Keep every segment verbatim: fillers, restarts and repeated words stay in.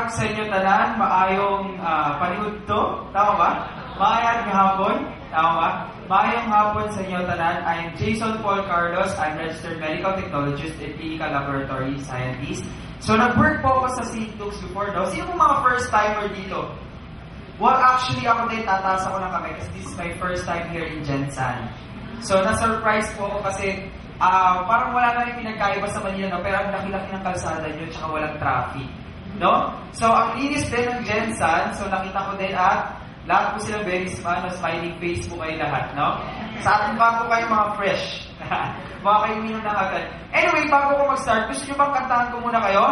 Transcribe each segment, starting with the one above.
sa inyo tanan, maayong uh, panihod to, tama ba? Maayong hapon, tama ba? Maayong hapon sa inyo tanan. I'm Jason Paul Carlos, I'm registered medical technologist and clinical laboratory scientist. So nag-work po ako sa Saint Luke's before daw. Sino po mga first timer dito? Well, actually ako din tataas ako ng kamay kasi this is my first time here in Gensan. So na-surprise po ako kasi uh, parang wala na rin pinagkaiba sa Manila, no? Pero ang laki-laki ng kalsada nyo tsaka walang traffic. No? So, ang linis din ng Gensan, so nakita ko din at lahat po silang very smile, smiling face po kayo lahat, no? Sa atin bago kayo mga fresh. Mga kayo minum na agad. Anyway, bago ko mag-start, gusto nyo bang kantahan ko muna kayo?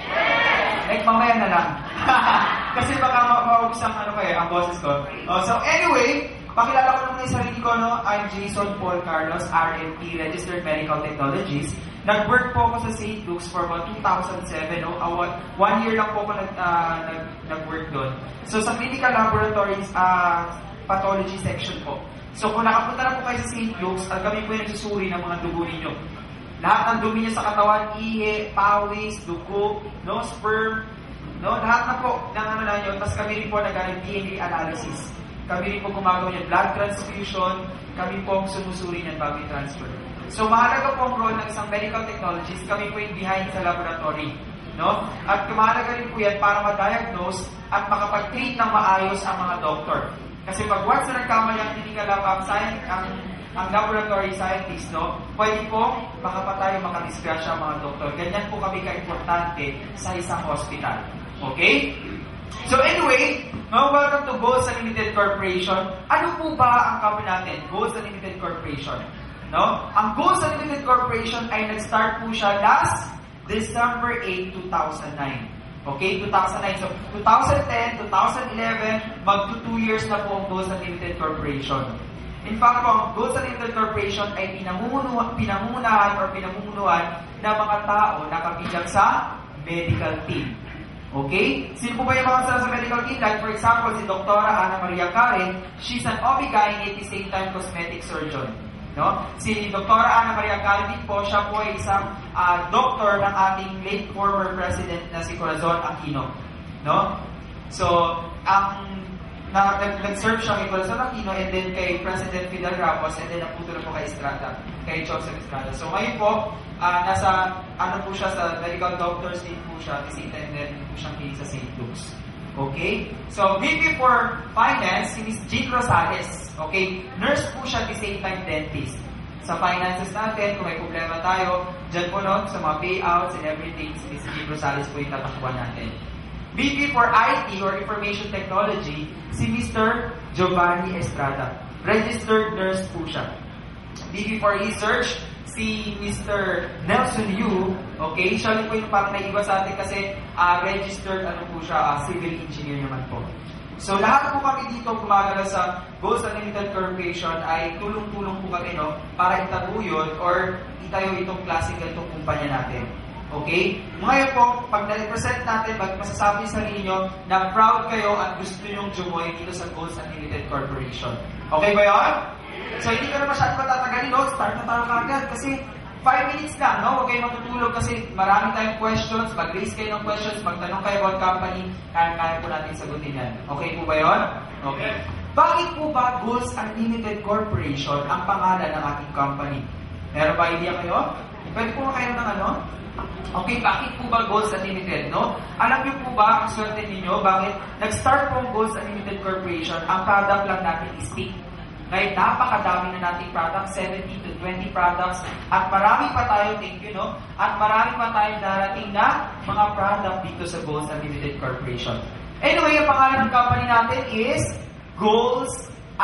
Yes! Like, mamaya na lang. Kasi baka ma-maubos ang ano kayo, ang boses ko. Oh, so, anyway, pakilala ko naman yung sarili ko, no? I'm Jason Paul Carlos, R M T, Registered Medical Technologist. Nag-work po ako sa Saint Luke's for about two thousand seven. No? Uh, one year lang po ako nag, uh, nag, nag-work doon. So, sa clinical laboratories, uh, pathology section po. So, kung nakapunta na po kayo sa Saint Luke's, at kami po yung nagsusuri ng mga dugo ninyo. Lahat ng dumi niya sa katawan, ihi, pawis, dugo, no, sperm, no, lahat na po ng ano na nyo. Tapos kami rin po nag-D N A analysis. Kami rin po gumagawa niya blood transfusion. Kami po ang sumusuri ng bago transfer. So, mahalaga po ang role ng isang medical technologist. Kami po yung behind sa laboratory. No? At mahalaga rin po yan para ma-diagnose at makapag-treat ng maayos ang mga doctor. Kasi pag once na nagkamali ang clinical lab, ang, science, ang, ang laboratory scientist, no, pwede po makapatay o makadisgrasya ang mga doktor. Ganyan po kami ka-importante sa isang hospital. Okay? So anyway, no, welcome to Goals Unlimited Corporation. Ano po ba ang company natin? Goals Unlimited Corporation. No? Ang Goals Unlimited Corporation ay nag-start po siya last December eighth, two thousand nine. Okay, two thousand nine. So, twenty ten, twenty eleven, mag-to two years na po ang Goals Unlimited Corporation. In fact po, ang Goals Unlimited Corporation ay pinamumunuhan, pinamumunahan or pinamumunuhan ng mga tao na kabilang sa medical team. Okay? Sino po ba yung mga sa medical team? Like for example, si Doktora Ana Maria Karen, she's an O B G Y N at the same time cosmetic surgeon. No? Si Doktora Ana Maria Calvin po, siya po ay isang uh, doktor ng ating late former president na si Corazon Aquino. No? So, ang na, nag-serve siya kay Corazon Aquino and then kay President Fidel Ramos and then naputo na po kay Estrada, kay Joseph Estrada. So, ngayon po, uh, nasa, ano po siya, sa medical doctors din po siya, kasi intended po siyang case sa Saint Luke's. Okay? So, V P for Finance, si Miz Jean Rosales. Okay? Nurse po siya, at the same time dentist. Sa finances natin, kung may problema tayo, dyan po no, sa mga payouts and everything, si Miz Jean Rosales po yung tatakbuhan natin. V P for I T or Information Technology, si Mister Giovanni Estrada. Registered nurse po siya. V P for Research, si Mister Nelson Yu, okay, siya rin po yung parang naiba sa atin kasi uh, registered, ano po siya, uh, civil engineer naman po. So, lahat po kami dito gumagala sa Goals Unlimited Corporation ay tulong-tulong po kami, no, para itaguyod or itayo itong klaseng ganitong kumpanya natin. Okay? Ngayon po, pag na-represent natin, pag masasabi sa sarili nyo na proud kayo at gusto nyo join dito sa Goals Unlimited Corporation. Okay ba yun? So, hindi ka na masyadong matatagalin, no? Start na tayo kagad kasi five minutes lang, no? Huwag kayo matutulog kasi marami tayong questions. Mag-raise kayo ng questions, magtanong kayo about company, kaya-kaya po natin sagutin yan. Okay po ba yun? Okay. Bakit po ba Goals Unlimited Corporation ang pangalan ng ating company? Meron ba idea kayo? Pwede po kayo ng ano? Okay, bakit po ba Goals Unlimited, no? Alam niyo po ba, ang swerte ninyo, bakit nag-start po ang Goals Unlimited Corporation, ang product lang natin is P I C. Ngayon, napakadami na nating products, seventy to twenty products, at marami pa tayo, thank you, no? At marami pa tayong darating na mga product dito sa Goals Unlimited Corporation. Anyway, ang pangalan ng company natin is Goals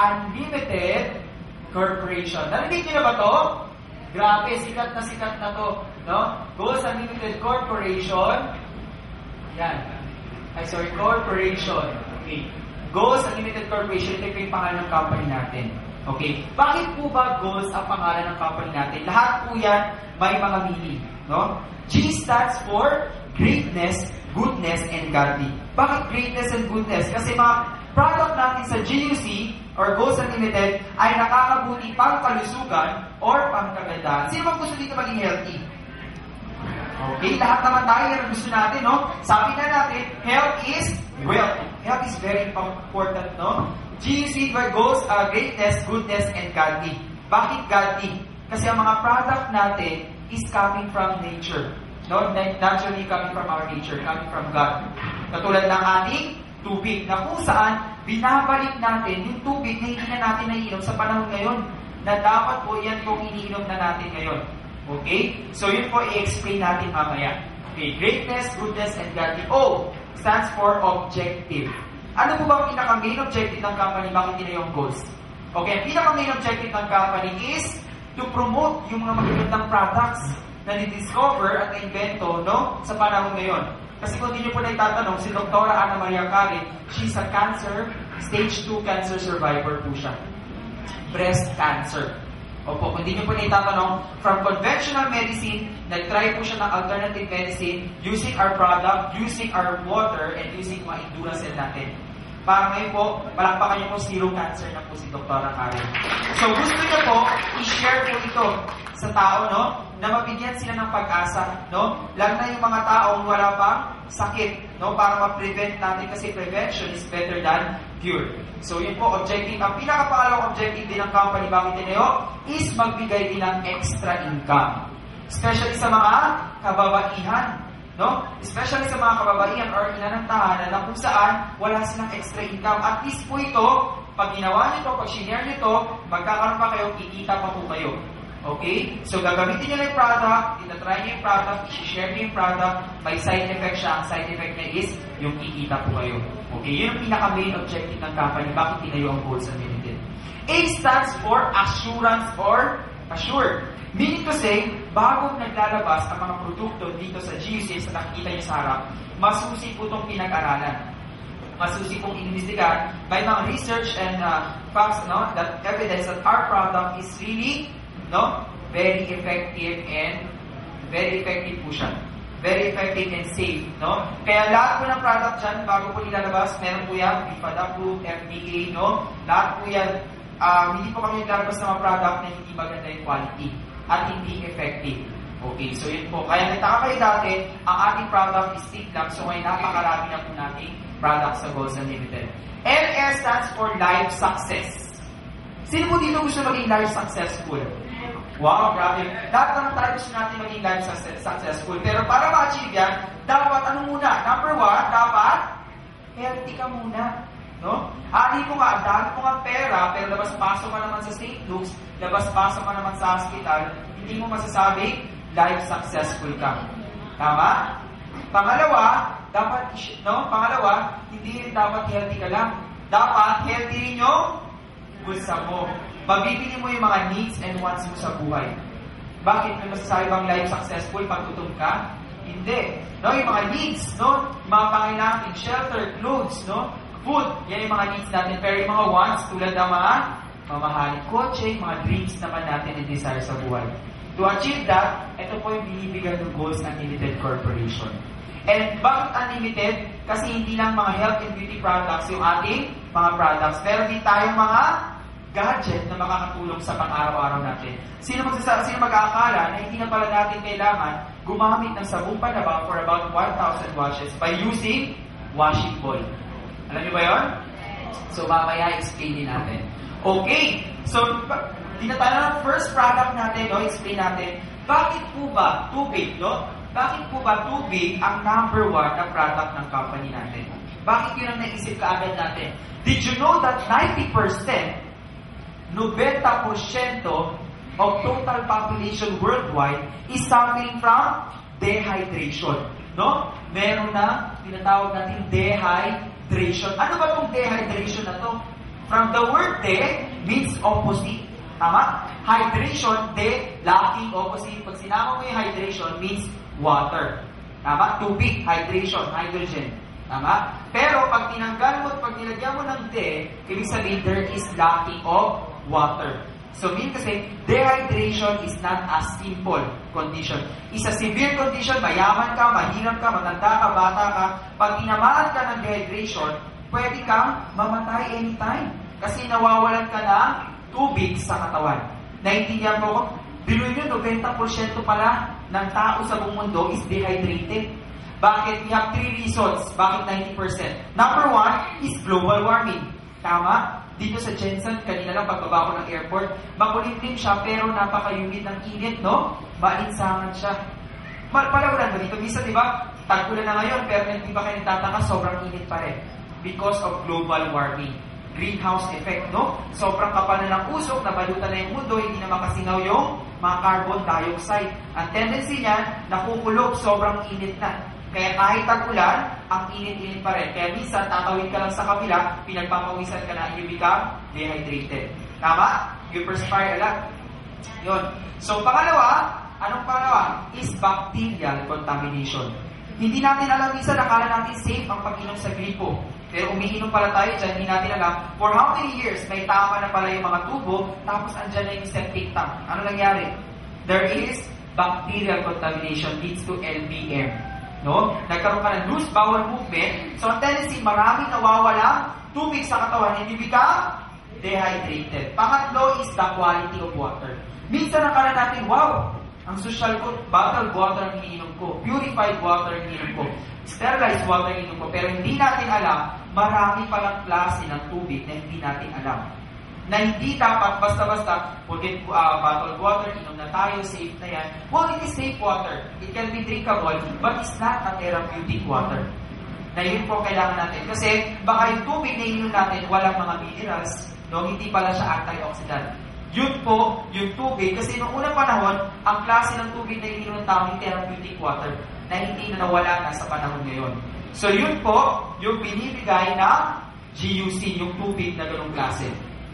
Unlimited Corporation. Narinig niyo na ba to? Grabe, sikat na sikat na to, no? Goals Unlimited Corporation. Yan. Ay, sorry, Corporation. Okay. Goals Unlimited Corporation, ito yung pangalan ng company natin. Okay? Bakit po ba Goals ang pangalan ng company natin? Lahat po yan may mga meaning. No? G stands for Greatness, Goodness, and Godly. Bakit Greatness and Goodness? Kasi mga product natin sa G U C or Goals Unlimited ay nakakabuti pang kalusugan or pang kagandahan. Sino bang gusto dito maging healthy? Okay, lahat naman tayo yan ang gusto natin, no? Sabi na natin, health is wealth. Health is very important, no? G U C goes uh, greatness, goodness, and godly. Bakit godly? Kasi ang mga product natin is coming from nature. No? Naturally coming from our nature, coming from God. Katulad ng ating tubig, na kung saan binabalik natin yung tubig na hindi na natin naiinom sa panahon ngayon, na dapat po yan kung iniinom na natin ngayon. Okay? So yun po i-explain natin mamaya. Okay, greatness, goodness, and godly. O stands for objective. Ano po ba ang pinaka-main objective ng company? Bakit yun yung goals? Okay, ang pinaka-main objective ng company is to promote yung mga magagandang products na ni-discover at na-invento, no, sa panahon ngayon. Kasi kung hindi nyo po na itatanong, si Doctora Ana Maria Karen, she's a cancer, stage two cancer survivor po siya. Breast cancer. Opo, kung hindi nyo po na itatanong, from conventional medicine, nag-try po siya ng alternative medicine using our product, using our water, and using mga endurance natin. Para ngayon po, palakpakan niyo po zero cancer na po si Doctora Karen. So gusto niyo po, i-share po ito sa tao, no? Na mabigyan sila ng pag-asa, no? Lalo na yung mga taong wala pang sakit, no? Para ma-prevent natin kasi prevention is better than cure. So yun po, objective. Ang pinakapangalawang objective din ng company, bakit tinayo, is magbigay din ng extra income. Especially sa mga kababaihan, no? Especially sa mga kababaihan or ina ng tahanan na kung saan wala silang extra income. At least po ito, pag ginawa nyo ito, pag share nyo ito, magkakaroon pa kayo, kikita pa po kayo. Okay? So, gagamitin nyo lang yung product, itatry nyo yung product, i-share nyo yung product, may side effect siya. Ang side effect niya is yung kikita po kayo. Okay? Yun yung pinaka-main objective ng company. Bakit tinayo ang goals na nilin? A stands for assurance or assured. Meaning to say, bago naglalabas ang mga produkto dito sa G U C sa nakikita nyo sa harap, masusi po itong pinag-aralan. Masusi pong inimbestigahan by mga research and uh, facts, no, that evidence that our product is really, no, very effective and very effective po siya. Very effective and safe, no? Kaya lahat po ng product dyan, bago po nilalabas, meron po yan, B F A D approved, F D A, no? Lahat po yan, um, hindi po kami naglalabas ng mga product na hindi maganda yung quality at hindi effective. Okay, so yun po. Kaya nagtaka kayo dati, ang ating product is stick lang, so ngayon napakarami na po nating product sa Goals Unlimited. L S stands for Life Success. Sino po dito gusto maging life successful? Wow, grabe. Lahat naman tayo gusto natin maging life successful. Pero para ma-achieve yan, dapat ano muna? Number one, dapat healthy ka muna. No? Ani ko nga, dahil ko nga pera, pero labas-pasok ka naman sa Saint Luke's, labas-pasok ka naman sa hospital, hindi mo masasabi, life successful ka. Tama? Pangalawa, dapat, no? Pangalawa, hindi rin dapat healthy ka lang. Dapat healthy rin yung bulsa mo. Mabibili mo yung mga needs and wants mo sa buhay. Bakit? May masasabi bang life successful pag gutom ka? Hindi. No? Yung mga needs, no? Yung mga pangailangan, shelter, clothes, no? Food, yan yung mga needs natin. Pero yung mga wants, tulad ng mga mamahaling kotse, mga dreams naman natin and desire sa buhay. To achieve that, ito po yung binibigyan ng Goals Unlimited Corporation. And bakit unlimited? Kasi hindi lang mga health and beauty products yung ating mga products. Pero din tayong mga gadget na makakatulong sa pang-araw-araw natin. Sino magsasabi, sino mag-aakala na hindi na pala natin kailangan gumamit ng sabong panaba for about one thousand washes by using washing bowl? Alam niyo ba yun? So, mamaya explain din natin. Okay. So, di na tayo ng first product natin, no? Explain natin. Bakit po ba tubig, no? Bakit po ba tubig ang number one na product ng company natin? Bakit yun ang naisip kaagad natin? Did you know that ninety percent, ninety percent of total population worldwide is suffering from dehydration? No? Meron na tinatawag natin dehydration. Ano ba itong dehydration na to? From the word de means opposite. Tama? Hydration, de, lacking, opposite. Pag sinama mo yung hydration means water. Tama? Tubig, hydration, hydrogen. Tama? Pero pag tinanggal mo at pag nilagyan mo ng de, ibig sabihin there is lacking of water. So mean kasi, dehydration is not a simple condition. It's a severe condition, mayaman ka, mahirap ka, matanda ka, bata ka. Pag tinamaan ka ng dehydration, pwede kang mamatay anytime. Kasi nawawalan ka ng tubig sa katawan. Naintindihan mo ko? Biruin nyo, ninety percent pala ng tao sa buong mundo is dehydrated. Bakit? We have three reasons. Bakit ninety percent? Number one is global warming. Tama? Dito sa Jensen, kanina lang pagbaba ko ng airport, makulimlim siya pero napaka-humid ng init, no? Maalinsangan siya. Palagulan ba dito? Minsan, di ba? Tag-ulan na ngayon, pero hindi ba kayo nagtataka, sobrang init pa rin. Because of global warming. Greenhouse effect, no? Sobrang kapal na ng usok, nabalutan na yung mundo, hindi na makasingaw yung mga carbon dioxide. Ang tendency niyan, nakukulog, sobrang init na. Kaya kahit tag-ulan, ang init-init pa rin. Kaya minsan, tatawid ka lang sa kabila, pinagpapawisan ka na, you become dehydrated. Tama? You perspire a lot. Yun. So, pangalawa, anong pangalawa? Is bacterial contamination. Hindi natin alam minsan, nakala natin safe ang pag-inom sa gripo. Pero umiinom pala tayo dyan, hindi natin alam, for how many years, may tama na pala yung mga tubo, tapos andyan na yung septic tank. Ano nangyari? There is bacterial contamination leads to L B M. No? Nagkaroon ka ng loose bowel movement, so ang tendency, maraming nawawala tubig sa katawan, hindi become dehydrated. Pangatlo is the quality of water. Minsan nakala natin, wow, ang social ko, bottled water ang iniinom ko, purified water ang iniinom ko, sterilized water ang iniinom ko, pero hindi natin alam, marami palang klase ng tubig na hindi natin alam. Na hindi dapat basta-basta, forget uh, bottled water, inom na tayo, safe na yan. Well, it is safe water. It can be drinkable, but it's not a therapeutic water. Na yun po kailangan natin. Kasi baka yung tubig na ininom natin, walang mga minerals, no? Hindi pala siya antioxidant. Yun po, yung tubig, kasi noong unang panahon, ang klase ng tubig na ininom ng tao, yung therapeutic water, na hindi na nawala na sa panahon ngayon. So yun po, yung binibigay na G U C, yung tubig na ganung klase.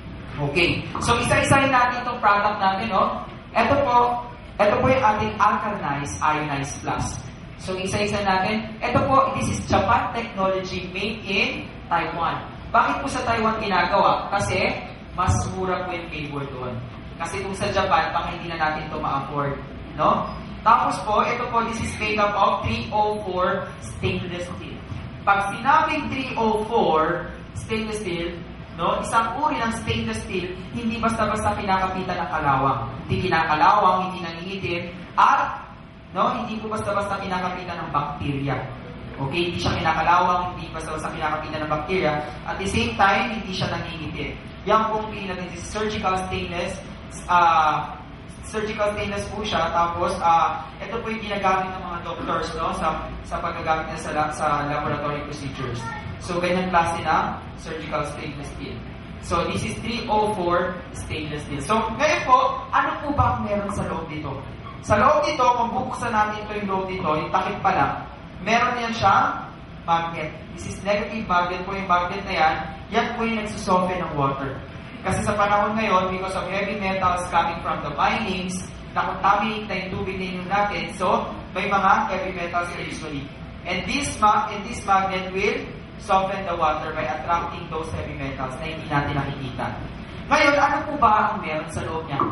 Okay. So, isa-isahin natin itong product natin, no? Ito po, ito po yung ating alkalinized ionized plus. So, isa-isa natin. Ito po, this is Japan technology made in Taiwan. Bakit po sa Taiwan ginagawa? Kasi, mas mura po yung labor doon. Kasi kung sa Japan, baka hindi na natin ito ma-afford, no? Tapos po, ito po, this is made up of three oh four stainless steel. Pag sinabing three oh four stainless steel, no, isang uri ng stainless steel, hindi basta-basta kinakapitan ng kalawang. Hindi kinakalawang, hindi nangingitim, at no, hindi po basta-basta kinakapitan ng bakterya. Okay, hindi siya kinakalawang, hindi basta-basta kinakapitan ng bakterya. At the same time, hindi siya nangingitim. Yan pong natin is surgical stainless, uh, surgical stainless po siya. Tapos, uh, ito po yung ginagamit ng mga doctors, no, sa, sa paggagamit niya sa, sa laboratory procedures. So, ganyan klase na surgical stainless steel. So, this is three oh four stainless steel. So, ngayon po, ano po ba ang meron sa loob dito? Sa loob dito, kung bubuksan natin ito yung loob dito, yung takip pa lang, meron yan siya magnet. This is negative magnet po yung magnet na yan. Yan po yung nagsusoften ng water. Kasi sa panahon ngayon, because of heavy metals coming from the minings, na-contaminate na yung tubig na yun natin, so, may mga heavy metals na usually. And this, ma and this magnet will soften the water by attracting those heavy metals na hindi natin nakikita. Ngayon, ano po ba ang meron sa loob niya?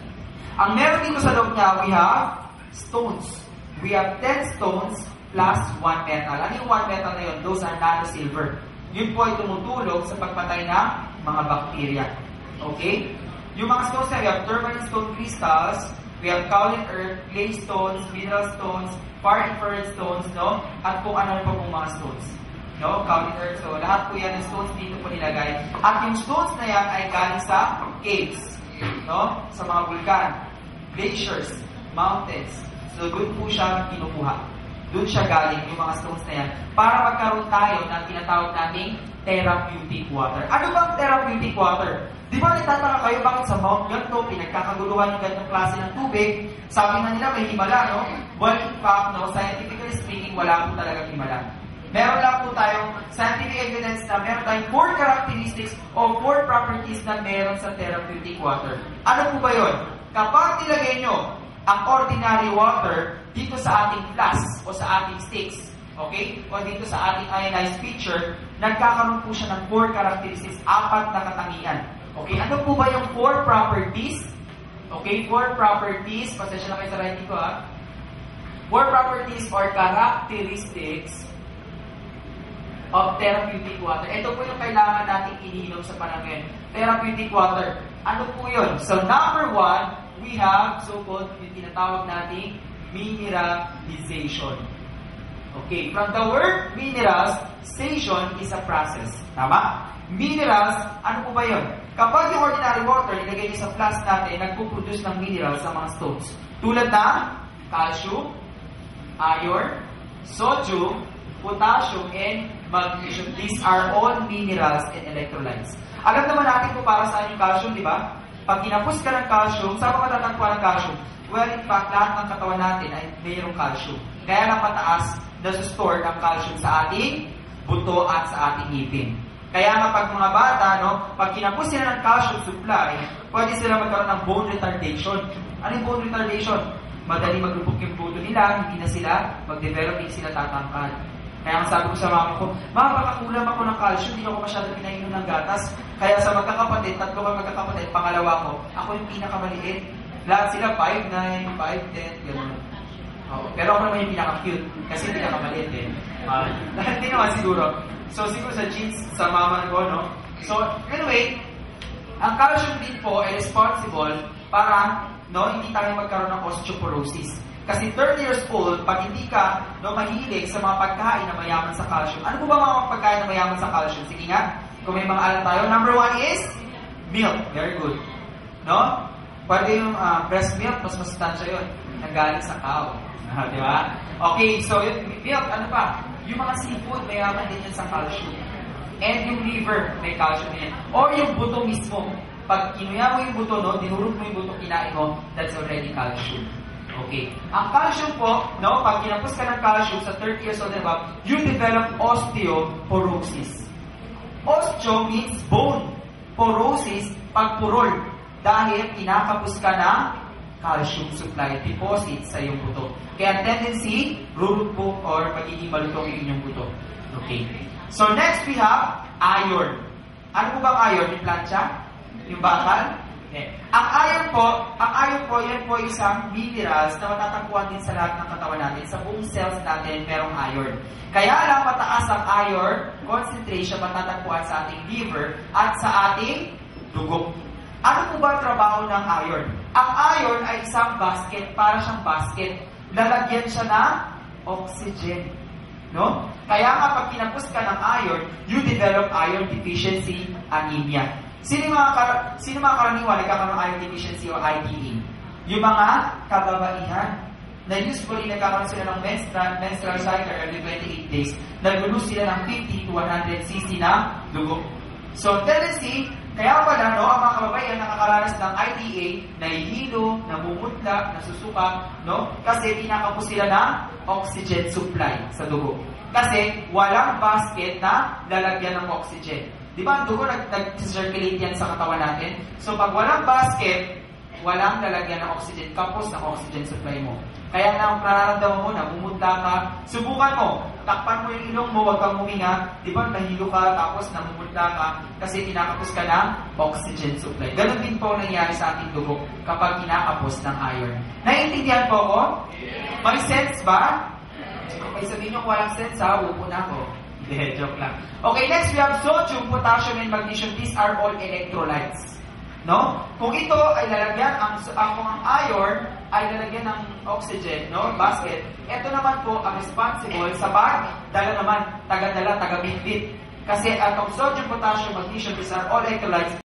Ang meron dito sa loob niya, we have stones. We have ten stones plus one metal. Ano yung one metal na yun? Those are nano-silver. Yun po ay tumutulong sa pagpatay ng mga bakterya. Okay? Yung mga stones na we have tourmaline stone crystals, we have kaolin earth, clay stones, mineral stones, far infrared stones, no? At kung ano pa pong mga stones. No, kaolin earth. So, lahat po yan ng stones dito po nilagay. At yung stones na yan ay galing sa caves. No? Sa mga vulkan, glaciers, mountains. So, doon po siya kinukuha. Doon siya galing, yung mga stones na yan. Para magkaroon tayo ng tinatawag nating therapeutic water. Ano bang therapeutic water? Di ba nagtataka kayo bakit sa Mount ganito, pinagkakaguluhan yung ganitong klase ng tubig? Sabi nga nila may himala, no? Well, in fact, no, scientifically speaking, wala po talagang himala. Meron lang po tayong scientific evidence na meron tayong four characteristics o four properties na meron sa therapeutic water. Ano po ba yun? Kapag nilagay nyo ang ordinary water dito sa ating flask o sa ating sticks, okay? O dito sa ating ionized pitcher, nagkakaroon po siya ng four characteristics, apat na katangian. Okay, ano po ba yung four properties? Okay, four properties, pasensya na kayo sa writing ko ha. Four properties or characteristics of therapeutic water. Ito po yung kailangan natin iniinom sa panahon ngayon. Therapeutic water. Ano po yun? So number one, we have so-called yung tinatawag nating mineralization. Okay, from the word minerals, station is a process. Tama? Minerals, ano po ba yun? Kapag yung ordinary water, ilagay niyo sa flask natin, nagpuproduce ng minerals sa mga stones. Tulad na calcium, iron, sodium, potassium, and magnesium. These are all minerals and electrolytes. Alam naman natin kung para saan yung calcium, di ba? Pag kinapos ka ng calcium, saan pa matatagpuan ng calcium? Well, in fact, lahat ng katawan natin ay mayroong calcium. Kaya lang mataas na store ang calcium sa ating buto at sa ating ngipin. Kaya nga pag mga bata, no, pag kinapos sila ng calcium supply, pwede sila magkaroon ng bone retardation. Ano yung bone retardation? Madali maglupok yung buto nila, hindi na sila mag-develop, hindi sila tatangkad. Kaya ang sabi ko sa mama ko, "Ma, baka kulang ako ng calcium, hindi ako masyado pinainom ng gatas." Kaya sa magkakapatid, tatlo kang magkakapatid, pangalawa ko, ako yung pinakamaliit. Lahat sila five nine, five ten, gano'n. Oh, pero ako naman yung pinaka-cute, kasi pinakamaliit eh. Uh, lahat din naman siguro. So siguro sa genes, sa mama ko, no? So anyway, ang calcium din po ay responsible para no, hindi tayo magkaroon ng osteoporosis. Kasi thirty years old, pag hindi ka no, mahilig sa mga pagkain na mayaman sa calcium. Ano po ba mga pagkain na mayaman sa calcium? Sige nga, kung may mga alam tayo. Number one is milk. Very good. No? Pwede yung uh, breast milk, mas masustansya yun. Nanggaling sa cow. Uh, di ba? Okay, so yung milk, ano pa? Yung mga seafood, mayaman din yan sa calcium. And yung liver, may calcium din yan. Or yung buto mismo. Pag kinuya mo yung buto, no, dinurog mo yung buto, kinain mo, that's already calcium. Okay. Ang calcium po, no, pag kinapos ka ng calcium sa thirty years old and above, you develop osteoporosis. Osteo means bone. Porosis, pagpurol. Dahil kinakapos ka ng calcium supply deposit sa iyong buto. Kaya tendency, rurugpo or magiging malutong yung inyong buto. Okay. So next we have iron. Ano po bang iron? Yung plancha? Yung bakal? Okay. Ang iron po, ang iron po, yan po isang minerals na matatagpuan din sa lahat ng katawan natin. Sa buong cells natin, merong iron. Kaya lang mataas ang iron concentration matatagpuan sa ating liver at sa ating dugo. Ano po ba trabaho ng iron? Ang iron ay isang basket, para siyang basket. Lalagyan siya ng oxygen. No? Kaya nga pag kinapos ka ng iron, you develop iron deficiency anemia. Sino mga, kar sino mga karaniwan nagkakaroon ng iron deficiency o I D E? Yung mga kababaihan na usually nagkakaroon sila ng menstrual, menstrual cycle every twenty-eight days. Nag-lose sila ng fifty to one hundred cc na dugo. So, tendency, kaya pala, no, ang mga kababaihan nakakaranas ng I D A, nahihilo, namumutla, nasusuka, no? Kasi pinakapos sila ng oxygen supply sa dugo. Kasi walang basket na lalagyan ng oxygen. Di ba, ang dugo nag-circulate yan sa katawan natin? So, pag walang basket, walang lalagyan ng oxygen, kapos ng oxygen supply mo. Kaya na ang nararamdaman mo, namumutla ka, subukan mo, takpan mo yung ilong mo, huwag kang huminga, di ba, nahilo ka, tapos namumutla ka, kasi kinakapos ka ng oxygen supply. Ganon din po nangyari sa ating dugo kapag kinakapos ng iron. Naiintindihan po ko? May sense ba? Okay, sabihin nyo kung walang sense ha, upo na ako. Hindi, joke lang. Okay, next we have sodium, potassium, and magnesium. These are all electrolytes. No? Kung ito ay lalagyan, ang, ang, kung ang iron ay lalagyan ng oxygen, no, basket, ito naman po ang responsible sa pagdala naman, taga-dala, taga-bitbit. Kasi atong sodium, potassium, magnesium, these are all electrolytes.